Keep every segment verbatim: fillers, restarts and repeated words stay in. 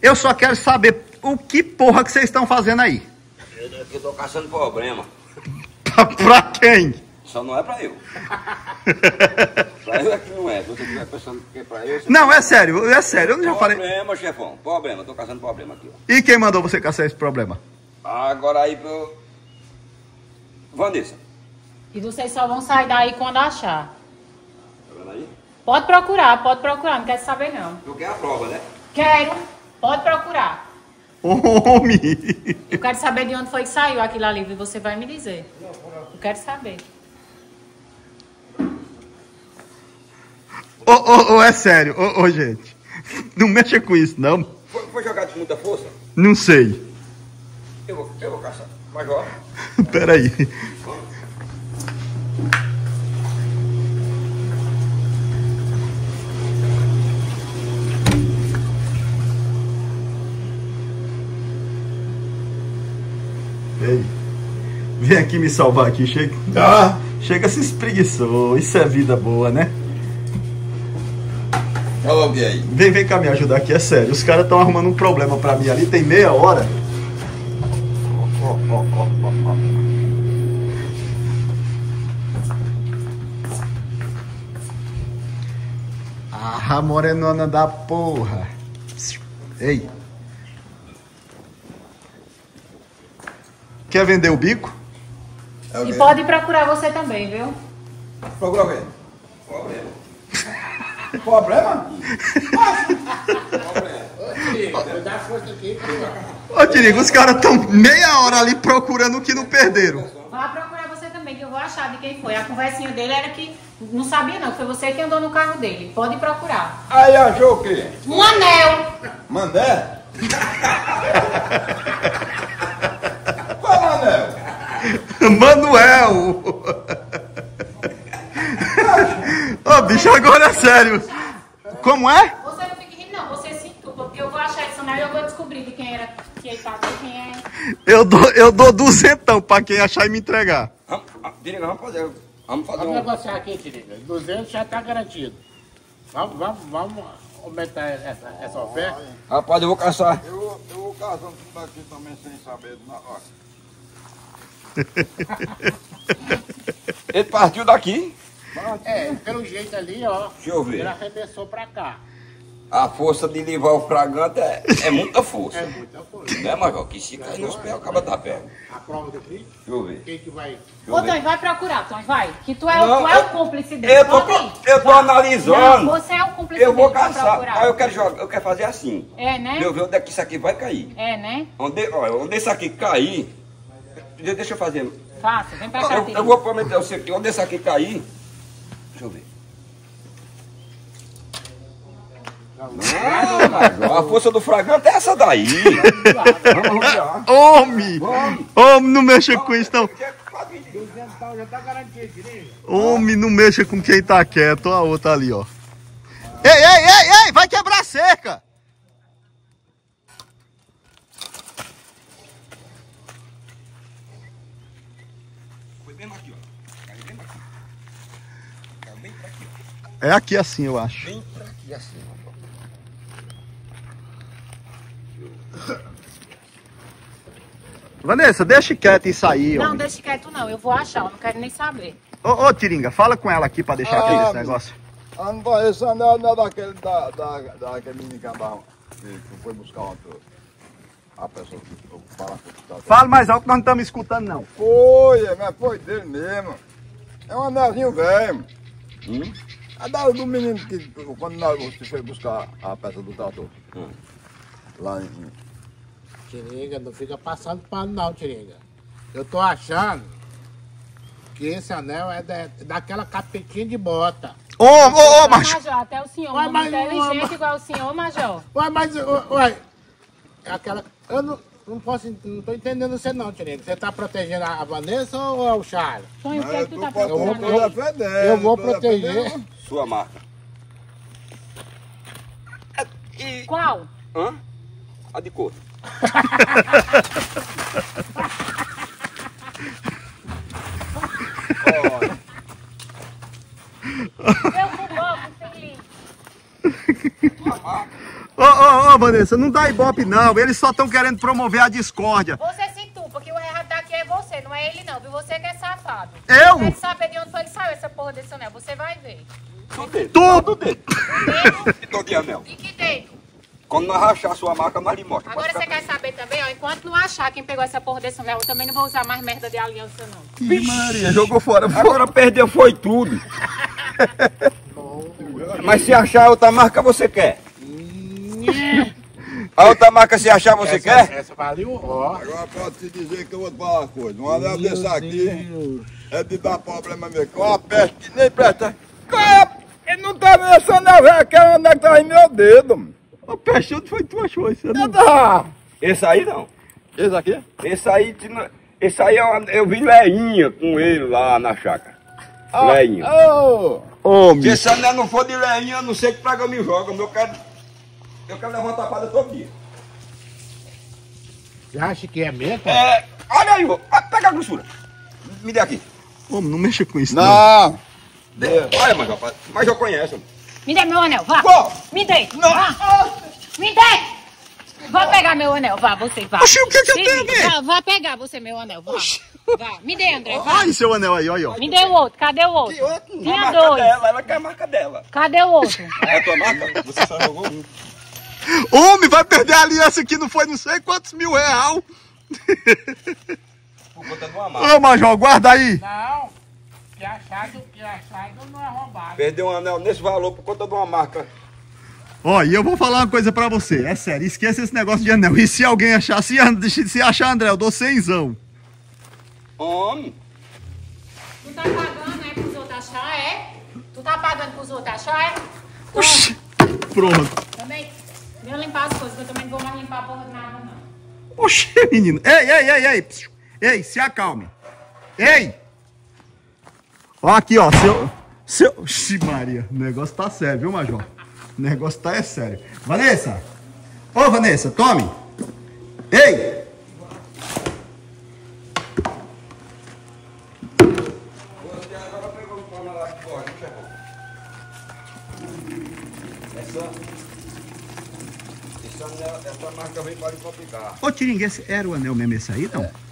Eu só quero saber o que porra que vocês estão fazendo aí. Eu aqui tô caçando problema. Pra, pra quem? Só não é pra eu. Pra eu é que não é. Se você estiver pensando que é pra eu... Não, é sério, é sério. Eu não já falei. Problema, chefão. Problema. Tô caçando problema aqui, ó. E quem mandou você caçar esse problema? Agora aí pro... Vanessa. E vocês só vão sair daí quando achar. Tá vendo aí? Pode procurar, pode procurar. Não quero saber, não. Tu quer a prova, né? Quero. Pode procurar. Homem! Eu quero saber de onde foi que saiu aquilo ali. E você vai me dizer. Eu quero saber. Ô, ô, ô, é sério. Ô, ô, gente. Não mexa com isso, não. Foi, foi jogado com muita força? Não sei. Eu vou, eu vou caçar. Major. Peraí. Ei, vem aqui me salvar aqui, chega. Ah, chega, se espreguiçou. Isso é vida boa, né? Fala alguém aí. Vem, vem cá me ajudar aqui, é sério. Os caras estão arrumando um problema pra mim ali, tem meia hora. Ó, ó, ó, ó, ó. Ah, morenona da porra. Ei. Quer vender o bico? É E pode procurar você também, viu? Procura alguém. Problema. Problema? Ô, Tirigo, os caras estão meia hora ali procurando o que não perderam. Vá procurar você também, que eu vou achar de quem foi. A conversinha dele era que não sabia não, foi você que andou no carro dele. Pode procurar. Aí achou o quê? Um anel. Mandé? Qual anel? Manuel! Ô, bicho, agora é sério. Como é? Você não fique rindo não, você se entupa, porque eu vou achar esse anel e eu vou descobrir de quem era, que ele tá, de quem é. Eu dou, eu dou duzentão pra quem achar e me entregar. Vamos, Tiriga, vamos fazer. Vamos fazer Vamos um. negociar aqui, Tiriga. duzentos já tá garantido. Vamos, vamos, vamos aumentar essa, essa oferta. Rapaz, eu vou caçar. Eu, eu vou casando tudo aqui também sem saber. Na hora. Ele partiu daqui. É, pelo jeito ali, ó. Deixa eu ver. Ele arremessou pra cá. A força de levar o fragante é, é muita força. É muita coisa. Né, Major? Que se cair nos pés, acaba da pé. A prova do crime, Deixa eu ver. quem que vai... Deixa eu Ô, ver. Tony, vai procurar, Tony, vai. Que tu é, Não, o, tu é eu- o cúmplice dele. Eu tô, Pode ir. eu tô Vai. analisando. Não, você é o cúmplice Eu vou dele, vai caçar. procurar. Aí eu quero jogar, eu quero fazer assim. É, né? Eu ver onde é que isso aqui vai cair. É, né? Onde, olha, onde isso aqui cair. Deixa eu fazer. Faça, vem pra cá, Eu, eu Tiriga. vou prometer você que onde isso aqui cair. Deixa eu ver. Não, Major, a força do fragante é essa daí. Vamos rodear. Homem! Homem, não mexa com isso, não. duzentos pau já tá garantido, Tiriga. Homem, não mexa com quem tá quieto. Olha a outra ali, ó. Ei, ei, ei, ei! Vai quebrar a cerca! Foi bem aqui, ó. Caiu bem aqui. Caiu bem pra aqui, ó. É aqui assim, eu acho. Bem pra aqui assim, ó. Vanessa, deixa quieto isso aí, ó. Não, deixa quieto não, eu vou achar, eu não quero nem saber. Ô, ô, Tiringa, fala com ela aqui pra deixar Ah, aquele esse negócio. Ah, não vai, esse anel não é daquele, da, da, daquele menino que andava, que, que foi buscar uma, a pessoa que o parafuso tá. Fala mais alto que nós não estamos escutando, não. Foi, é, mas foi dele mesmo. É um anelzinho velho. Hum? É da, do menino que, quando nós, você foi buscar a peça do trator. Hum. Lá em... Tiriga, não fica passando pano não, Tiriga. Eu tô achando que esse anel é da, daquela capetinha de bota. Ô, ô, ô, macho. Major, até o senhor, Ué, um mas- inteligente ué, igual o senhor, Major. Ué, mas, ué, ué, é aquela... Eu não, não posso, não tô entendendo você não, Tiriga. Você tá protegendo a Vanessa ou é o Charles? Tonho, o que é que tu tá Eu vou procurando aí? defender. Eu vou tô proteger. defendendo. Sua marca. E... Qual? Hã? A de cor. Eu vou logo, feliz. Ô, ô, ô, Vanessa, não dá ibope não. Eles só estão querendo promover a discórdia. Você se entupa, que o errado daqui é você, não é ele não, viu? Você que é safado. Eu? Quer saber de onde foi que saiu essa porra desse anel? Você vai ver. Do dedo. Tudo! Do dedo. Dedo? E todo de anel. E que dedo? Quando nós rachar a sua marca, nós lhe mostramos. Agora você quer saber também, ó, enquanto não achar quem pegou essa porra desse anel, eu também não vou usar mais merda de aliança, não. Ih, Maria, jogou fora. Agora perdeu foi tudo. Mas se achar outra marca, você quer? A outra marca, se achar, você essa, quer? Essa valeu, ó. Agora pode te dizer que eu vou te falar uma coisa. Um anel desse aqui é de dar problema mesmo. Que é uma peste que nem presta. Ele não tá vendo esse anel, velho. Aquele anel que tá em meu dedo, mano. Ô, peste, onde foi que tu achou esse anel? Esse aí não. Esse aqui? Esse aí, esse aí eu, eu vi Leinha com ele lá na chácara. Ah, Leinha. Oh. Homem. Se esse anel não for de Leinha, eu não sei que praga me joga. Eu quero, eu quero levar uma tapada todo dia. Você acha que é mesmo? É, olha aí, ó. Pega a grossura. Me dê aqui. Homem, não mexa com isso não. Não. Dê. Olha, mas rapaz, mas eu conheço. Me dê meu anel, vá. Pô. Me dê. Não. Vá. Me dê. Vá pegar meu anel, vá, você, vá. Oxi, o que que eu Se tenho a liga, ver? Vá, vá pegar você meu anel, vá. Vá. Me dê, André, vá. Olha seu anel aí, olha, ó. Me dê o outro, cadê o outro? A Tinha marca dois. dela, ela quer a marca dela. Cadê o outro? É a tua marca? Você só jogou um. Homem, vai perder a aliança aqui, não foi não sei quantos mil real. Por conta de uma marca. Ô, Major, guarda aí. Não. Que achado, que achado não é roubado. Perdeu um anel nesse valor por conta de uma marca. Ó, e eu vou falar uma coisa pra você, é sério, esqueça esse negócio de anel. E se alguém achar, se, se achar André, eu dou cenzão. Homem. Tu tá pagando, né, pros outros achar, é? Tu tá pagando pros outros achar, é? Oxi, pronto. Também, vem limpar as coisas, que eu também não vou mais limpar a porra de nada, não. Oxi, menino. Ei, ei, ei, ei. Psiu. Ei, se acalme. Ei. Ó, aqui, ó, seu... seu... Oxi, Maria, o negócio tá sério, viu, Major? O negócio tá é sério. Vanessa. Ô, Vanessa, tome. Ei. Você agora pegou o pano lá de fora, chegou. Essa... Essa, anel, essa marca veio para complicar. Ô, Tiringue, esse era o anel mesmo esse aí, não? É.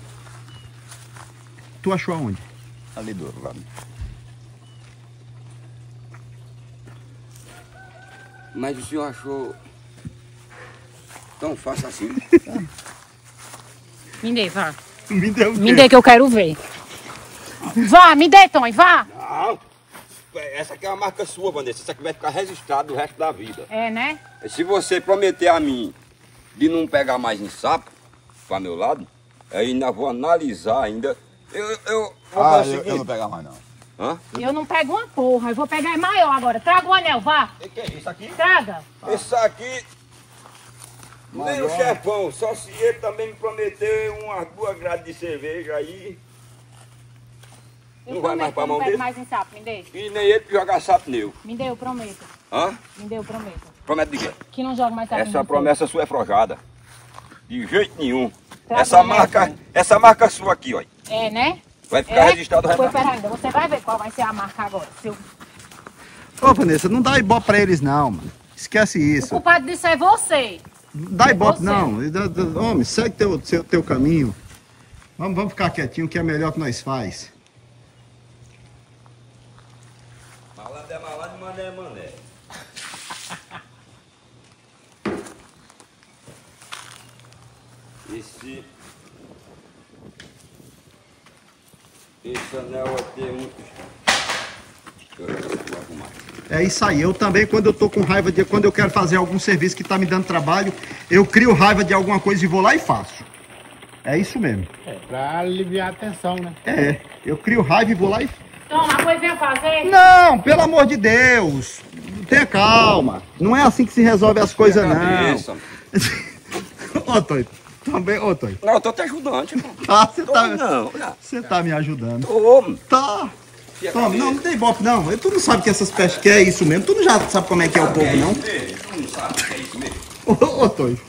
Tu achou aonde? Ali do outro lado. Mas o senhor achou tão fácil assim? Me dê, vá. Me deu o quê? Me dê que eu quero ver. Vá, me dê, Tony, vá. Não. Essa aqui é uma marca sua, Vanessa. Essa aqui vai ficar registrada o resto da vida. É, né? Se você prometer a mim de não pegar mais em sapo, para meu lado, eu ainda vou analisar ainda. Eu, eu vou Ah, fazer o eu, eu seguinte. não pegar mais não. Hã? Eu não pego uma porra, eu vou pegar é maior agora. Traga o anel, vá. O que é isso aqui? Traga. Esse aqui, nem o chefão, só se ele também me prometer umas duas grades de cerveja aí, Eu não vai mais prometo pra que eu mão não pego dele? mais em sapo, me dê. E nem ele jogar sapo nele. Me dê, eu prometo. Hã? Me dê, eu prometo. Promete de quê? Que não joga mais sapo em Essa você. promessa sua é frojada. De jeito nenhum. Traga Essa o anel, marca, Tony. essa marca sua aqui, ó. É, né? Vai ficar É? registrado o resto Pois da vida. pera ainda, você vai ver qual vai ser a marca agora. Seu... Ô, Vanessa, não dá ibope pra eles não, mano. Esquece O isso. culpado disso é você. Não dá ibope você. não. Homem, segue teu, seu, teu caminho. Vamos, vamos ficar quietinho, que é melhor que nós faz. Malandro é malandro, mané é mané. Esse... Esse anel vai ter um... Deixa eu ver, vou arrumar. É isso aí. Eu também, quando eu tô com raiva de... Quando eu quero fazer algum serviço que tá me dando trabalho, eu crio raiva de alguma coisa e vou lá e faço. É isso mesmo. É, pra aliviar a tensão, né? É, eu crio raiva e vou lá e... Toma, pois vem fazer. Não, pelo amor de Deus. Tenha calma. Não é assim que se resolve as coisas, não. Cabeça. Ô, Tonho. Também, ô, Tonho. Não, eu tô te ajudando, tipo. Tá, você Tô, tá... não, não. Você tá me ajudando. Tô, Tá. Fia Toma, cabeça. não, não tem ibope não. Tu não sabe que essas pestes que é isso mesmo. Tu não já sabe como é que é o povo, É não? isso mesmo, tu não sabe que é isso mesmo. Ô, ô, Tonho.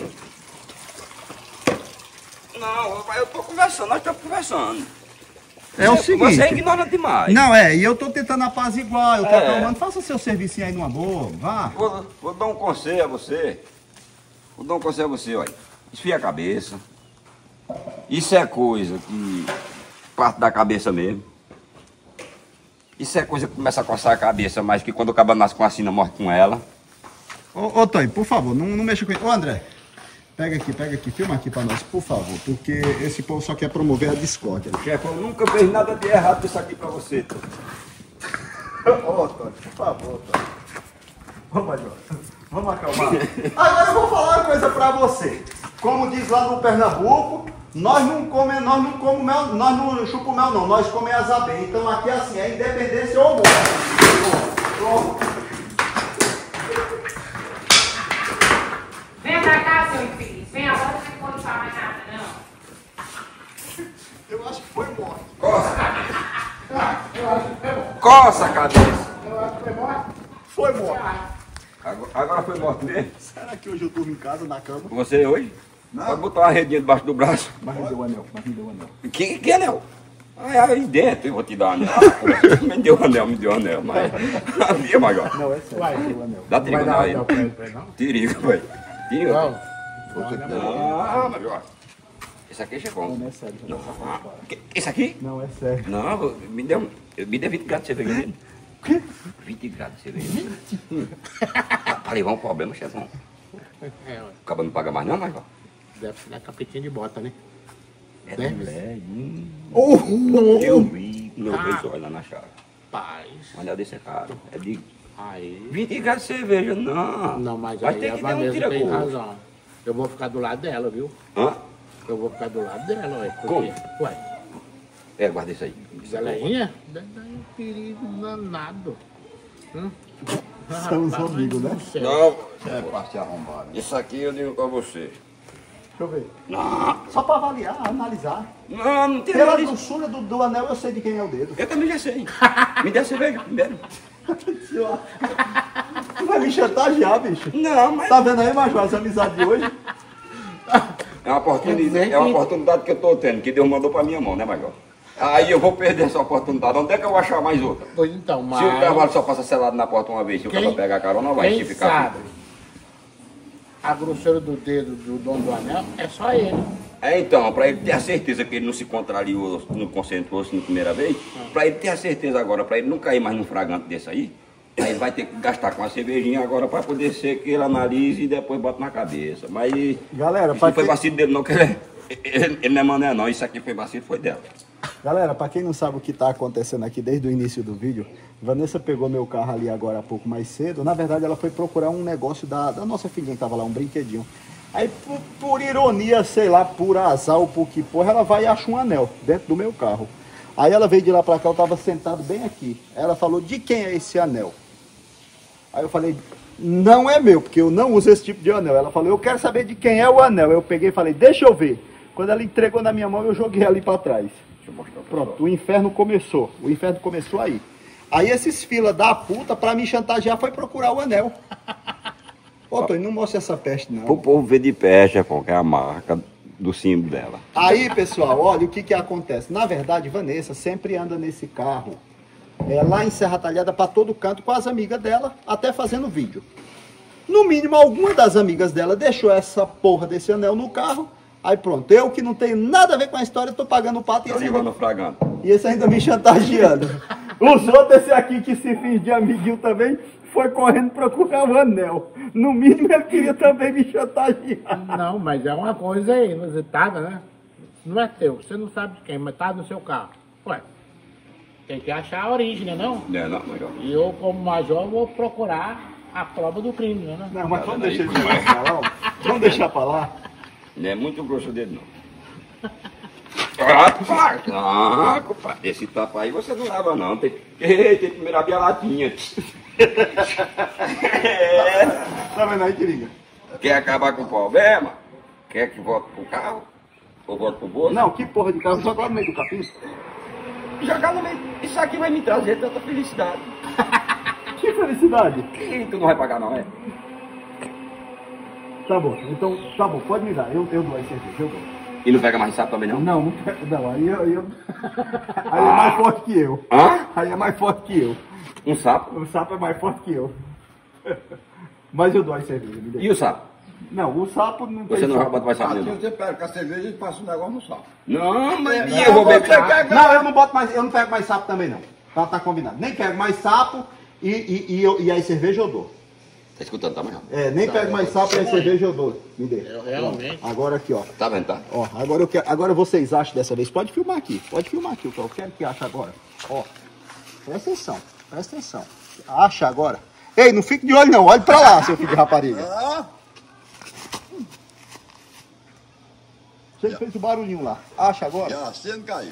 Não, eu tô conversando, nós estamos conversando. É o seguinte... Você é ignorante demais. Não, é, e eu tô tentando apaziguar, eu tô É. acalmando. Faça seu serviço aí numa boa, vá. Vou, vou dar um conselho a você. Vou dar um conselho a você, olha. Esfria a cabeça. Isso é coisa que parte da cabeça mesmo. Isso é coisa que começa a coçar a cabeça, mas que quando o cabo nasce com a sina, morre com ela. Ô, ô Tonho, por favor, não, não mexa com ele. Ô, André, pega aqui, pega aqui, filma aqui pra nós, por favor, porque esse povo só quer promover a discórdia. Chefe, eu nunca fiz nada de errado disso aqui pra você. Ô, Tonho, por favor, Tonho. Vamos, Major. Vamos acalmar. Agora eu vou falar uma coisa pra você. Como diz lá no Pernambuco, nós não comemos, nós não comemos mel, nós não chupamos mel não, nós comemos as abelhas. Então aqui assim, é independência ou morte. Pronto. Vem pra cá, seu infeliz. Vem agora, você não pode falar mais nada, não. Eu acho que foi morte. Coça. Coça a cabeça. Foi morte. Agora, agora foi morto mesmo. Será que hoje eu durmo em casa, na cama? Você hoje? Não. Pode botar uma redinha debaixo do braço. Mas me deu o anel, mas me deu o anel. Que, que anel? Ah, aí dentro eu vou te dar um anel. Me deu um anel, me deu um anel, mas... Havia, Major. Não, é sério, Vai. me deu o anel. Dá Vai tirigo dar não aí. anel pra ele, pra ele, não? Tirigo, vai. Tirigo. Não. Não, Major. Esse aqui é chegou. Não é sério, já Não. tá safado, para. Que- Esse aqui? Não, é sério. Não, me deu, me deu vinte graus de cerveja dele. O quê? vinte graus de cerveja. Pra levar um problema, chefão. É, ué. O cabo não paga mais não, Major? Deve ser na capetinha de bota, né? É Deve de mulher. Hum. Oh, Eu vi meu Ah. Deus, olha lá na chave. Paz. Um anel desse é caro. É de Aí. vinte graus de cerveja, não. Não, mas Vai aí ter a que ter um Vanessa tem tira-gosto. razão. Eu vou ficar do lado dela, viu? Hã? Eu vou ficar do lado dela, ué. Porque, Como? ué, É, guarda isso aí. Zelezinha, dá dá um perigo danado. Hum? Somos Rapaz, amigos, né? do céu. Não, É parte arrombada. isso aqui eu digo pra você. Deixa eu ver. Não, Só pra avaliar, analisar. não, não tem Pela nada disso. grossura do, do anel, eu sei de quem é o dedo. Eu também já sei. Me dê a cerveja primeiro. Tu vai me chantagear, bicho. Não, mas... Tá vendo aí, Major, essa amizade de hoje? É uma oportunidade, é uma oportunidade que eu tô tendo, que Deus mandou pra minha mão, né, Major? Aí eu vou perder essa oportunidade. Onde é que eu vou achar mais outra? Pois então, mas... Se o cavalo só passa selado na porta uma vez, se o Quem- cavalo pegar a carona, não vai Quem se ficar. sabe a grossura do dedo do dono do anel é só ele. É, então, pra ele ter a certeza que ele não se contrariou, não concentrou-se na primeira vez, pra ele ter a certeza agora, pra ele não cair mais num fragante desse aí, aí ele vai ter que gastar com a cervejinha agora pra poder ser que ele analise e depois bota na cabeça. Mas Galera, isso pra não foi quem- vacilo dele não, que ele, ele, ele não é mané não, isso aqui foi vacilo, foi dela. Galera, pra quem não sabe o que tá acontecendo aqui desde o início do vídeo, Vanessa pegou meu carro ali agora há pouco mais cedo. Na verdade, ela foi procurar um negócio da, da nossa filhinha que tava lá, um brinquedinho. Aí, por, por ironia, sei lá, por azar ou por que porra, ela vai e acha um anel dentro do meu carro. Aí ela veio de lá pra cá, eu tava sentado bem aqui. Aí ela falou, de quem é esse anel? Aí eu falei, não é meu, porque eu não uso esse tipo de anel. Ela falou, eu quero saber de quem é o anel. Eu peguei e falei, deixa eu ver. Quando ela entregou na minha mão, eu joguei ali pra trás. Deixa eu mostrar pra Pronto, o inferno começou. O inferno começou aí. Aí esses fila da puta, pra me chantagear, foi procurar o anel. Ô, Tony, não mostra essa peste, O não. povo vê de pé, chefão, que é a marca do símbolo dela. Aí, pessoal, olha o que que acontece. Na verdade, Vanessa sempre anda nesse carro, é, lá em Serra Talhada, pra todo canto, com as amigas dela, até fazendo vídeo. No mínimo, alguma das amigas dela deixou essa porra desse anel no carro. Aí pronto, eu que não tenho nada a ver com a história, tô pagando o pato e Tá esse, ligando ainda, no fragante. e esse ainda me chantageando. Os outros, esse aqui que se finge de amiguinho também, foi correndo procurar o anel. No mínimo, ele queria também me chantagear. Não, mas é uma coisa inusitada, né? Não é teu, você não sabe de quem, mas tá no seu carro. Ué, tem que achar a origem, né não? Não é não, Major? E eu, como major, vou procurar a prova do crime, né? Não, mas vamos deixar ele pra lá. Vamos deixar pra lá. Não é muito grosso dele, não. Rapaz, ah, compadre, esse tapa aí você não lava, não. Tem, tem que primeiro abrir a latinha. É. Tá vendo aí, Tiringa? Quer acabar com o problema? Quer que volte pro carro? Ou volte pro bolso? Não, que porra de carro, jogar no meio do capim. Jogar no meio. Isso aqui vai me trazer tanta felicidade. Que felicidade. E tu não vai pagar, não, é? Tá bom, então, tá bom, pode me dar. Eu, eu dou as cerveja, eu dou. E não pega mais sapo também não? Não, não pega, não. Aí, eu, eu... aí é mais forte que eu. Hã? Aí é mais forte que eu. Um sapo? O sapo é mais forte que eu. Mas eu dou a cerveja, me deixa. E o sapo? Não, o sapo não tem Você não vai sapo. botar mais sapo Aqui nenhum? você pega a cerveja e passa um negócio no sapo. Não, mas Não, eu vou você beber. quer- Não, eu não boto mais, eu não pego mais sapo também não. Tá, tá combinado. Nem pego mais sapo e, e, e, eu, e aí cerveja eu dou. Tá escutando, tá, Major? É, nem pego mais sapo e aí cerveja eu dou. Me dê. Eu realmente. Agora aqui, ó. Tá vendo, tá? Ó, agora, eu quero, agora vocês acham dessa vez. Pode filmar aqui. Pode filmar aqui o que eu quero que ache agora. Ó. Presta atenção. Presta atenção. Acha agora. Ei, não fique de olho não. Olhe pra lá, seu filho de rapariga. Ah, Você fez o barulhinho lá. Acha agora. e a cena caiu.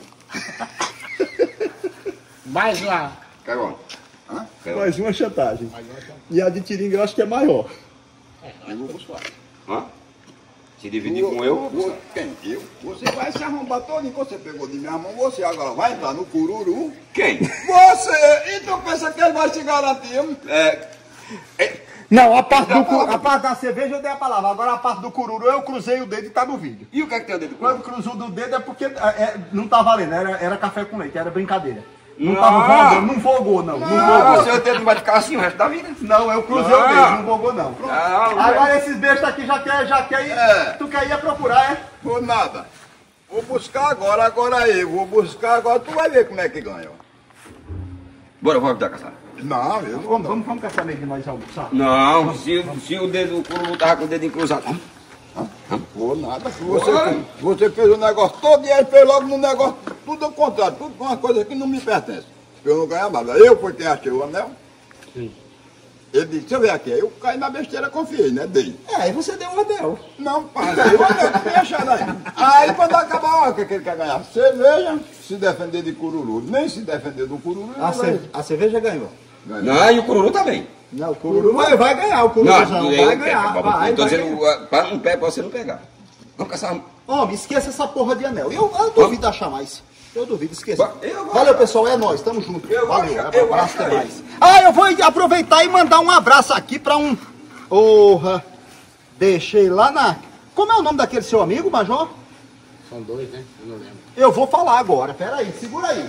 Mais uma. Cagou. Hã? Mais uma chantagem. E a de tiringa eu acho que é maior. Eu vou buscar. Hã? Se dividir com eu? Vou- Quem? Eu? Você vai se arrombar todo que você pegou de minha mão. Você agora vai entrar no cururu. Quem? Você! E tu pensa que ele vai te garantir? É. Não, a parte, do, cu- a parte da cerveja eu dei a palavra. Agora a parte do cururu eu cruzei o dedo e tá no vídeo. E o que é que tem o dedo do Quando cu? cruzou do dedo é porque é, é, não tá valendo, era, era café com leite, era brincadeira. Não, Não. tava valendo, não folgou não. Não, Ah, folgou. seu dedo não vai ficar assim o resto da vida? Não, eu cruzei Não. o dedo, não folgou não. Não, Agora esses bestas aqui já quer, já quer ir, É. tu quer ir procurar, é? Por nada. Vou buscar agora, agora eu. Vou buscar agora. Tu vai ver como é que ganha. Bora, vamos dar caçar. Não, eu não. Vamos, vamos, vamos caçar meio de nós almoçar. Não, se, se o dedo, o cururu tava com o dedo cruzado. Vou nada. Você, você fez o negócio todo e ele fez logo no negócio. Tudo ao contrário. Tudo com uma coisa que não me pertence. Eu não ganho nada. Eu fui quem achei o anel. Sim. Ele disse, deixa eu ver aqui. Eu caí na besteira, confiei, né? Dei. É, aí você deu um anel. Não, pai, eu não tinha achado aí. Aí quando acabar, olha o que, que ele quer ganhar. Cerveja, se defender de cururu. Nem se defender do cururu. A, ele vai ce- a cerveja ganhou. ganhar. Não, e o cururu também. Não, o cururu vai, vai ganhar, o cururuzão eu vai quero, ganhar. papai. Vai, Tô vai dizendo, ganhar. uh, para um pé pra você não pegar. Vamos caçar. Homem, esqueça essa porra de anel. Eu, eu duvido achar mais. Eu duvido, esqueça. Ba- eu vou Valeu, achar. pessoal, é nóis, tamo junto. Eu vou Valeu, achar, um eu vou abraço, achar até mais. Ah, eu vou aproveitar e mandar um abraço aqui pra um... Porra, deixei lá na... Como é o nome daquele seu amigo, Major? São dois, né? Eu não lembro. Eu vou falar agora, pera aí, segura aí.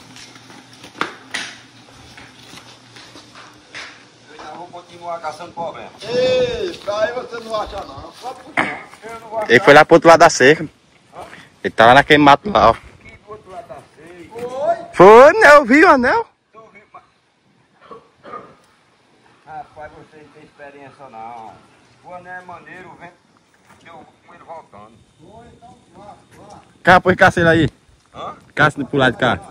Eu ainda vou continuar caçando problema. Eita, aí você não acha não. Só puxar. Eu não vou achar. Ele foi lá pro outro lado da cerca. Ele tava naquele mato lá, ó. Aqui do outro lado da ceia. Oi. Foi, né? Eu vi o anel. Tu viu, mas... Rapaz, você não tem experiência não. O anel é maneiro, o vento deu com ele voltando. Cá, põe caça ele aí. Hã? Caça pro lado de cá.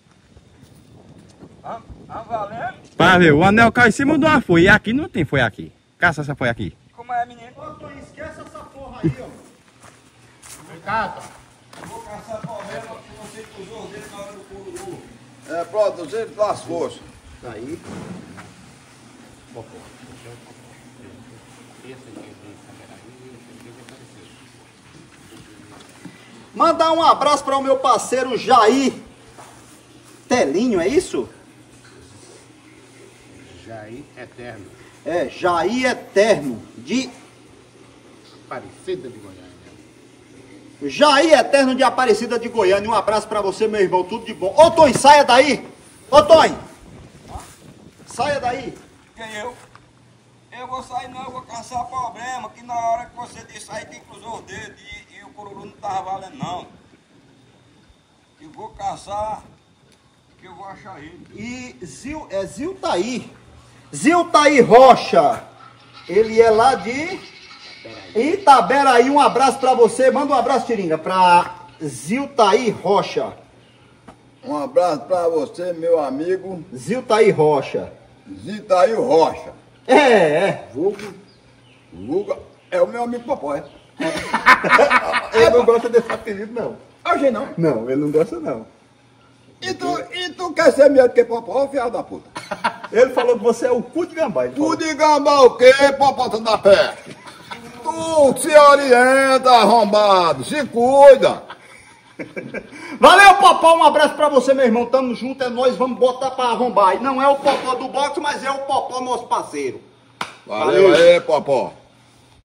Hã? Hã, valendo? Pra ver, o anel caiu em cima de uma folha. E aqui não tem folha aqui. Caça essa folha aqui. Como é, menino? Esquece essa porra aí, ó. Ricardo, Vou caçar problema que você cruzou o dedo na hora do cururu. É, pronto, você das forças. Aí. Mandar um abraço para o meu parceiro Jair Telinho, é isso? Jair Eterno, É, Jair Eterno, de Aparecida de Goiânia. Jair Eterno de Aparecida de Goiânia. Um abraço pra você, meu irmão, tudo de bom. Ô, Tony, saia daí! Ô, Tony! Saia daí! Quem eu? Eu vou sair não, eu vou caçar problema, que na hora que você disse aí que cruzou os dedos e, e o cururu não tava valendo não. Eu vou caçar, que eu vou achar ele. E Zil, é Ziltaí. Ziltaí Rocha. Ele é lá de Itaberaí. Um abraço pra você. Manda um abraço, Tiringa, pra Ziltaí Rocha. Um abraço pra você, meu amigo Ziltaí Rocha. Zitaí Rocha. É, é. Vulgo, vulgo, é o meu amigo Popói. Ele não gosta desse apelido, não. Hoje não. Não, ele não gosta, não. E tu, e tu quer ser melhor que Popó, fiado da puta? Ele falou que você é o cu de gambá. ele falou. Tu de gambá o quê, Popó, tu da pé? Tu se orienta, arrombado, se cuida. Valeu, Popó, um abraço pra você, meu irmão. Tamo junto, é nóis, vamos botar pra arrombar. E não é o Popó do boxe, mas é o Popó, nosso parceiro. Valeu aí, Popó.